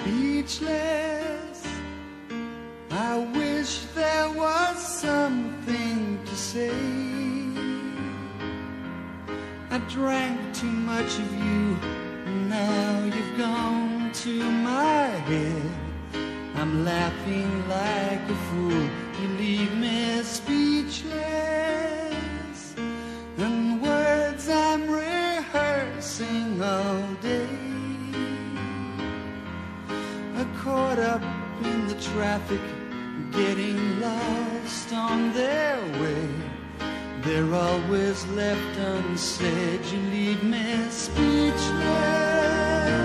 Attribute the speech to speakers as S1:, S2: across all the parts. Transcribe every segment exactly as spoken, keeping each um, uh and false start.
S1: speechless. I wish there was something to say. I drank too much of you, and now you've gone to my head. I'm laughing like a fool, you leave me speechless. And words I'm rehearsing all day are caught up in the traffic, getting lost on their way. They're always left unsaid, you leave me speechless.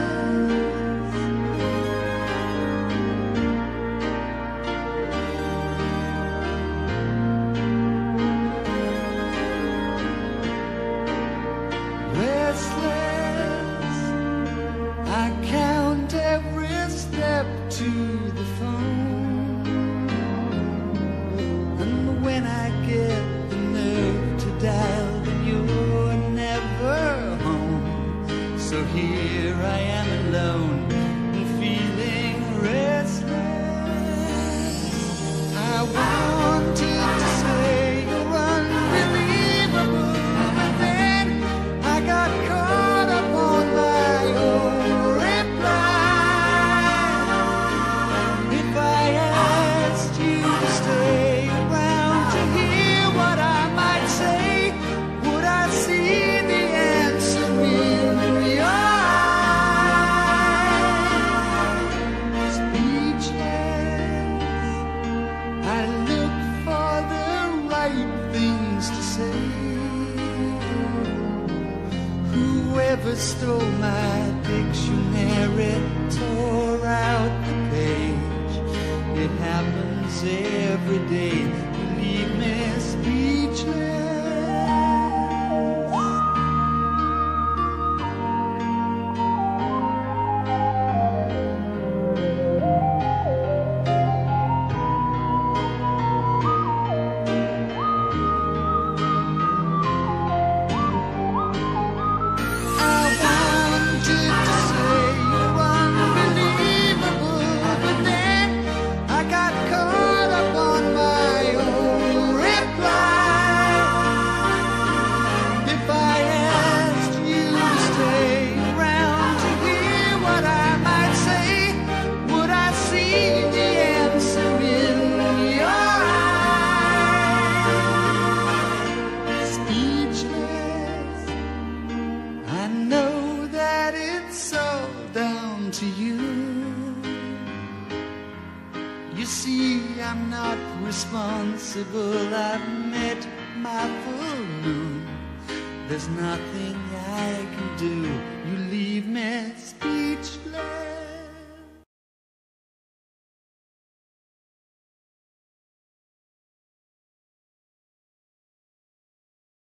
S1: Restless, I count every step to the phone, and when I get the nerve to dial, then you're never home. So here I am alone and feeling restless. I wanted to say you're unbelievable, but then I got caught up on my own reply. If I asked you to stay around to hear what I might say, would I see the answer in your eyes? Speechless, I look for the right things to say. Whoever stole my dictionary tore out the page. It happens every day, you leave me speechless. To you, you see, I'm not responsible. I've met my full moon. There's nothing I can do. You leave me speechless.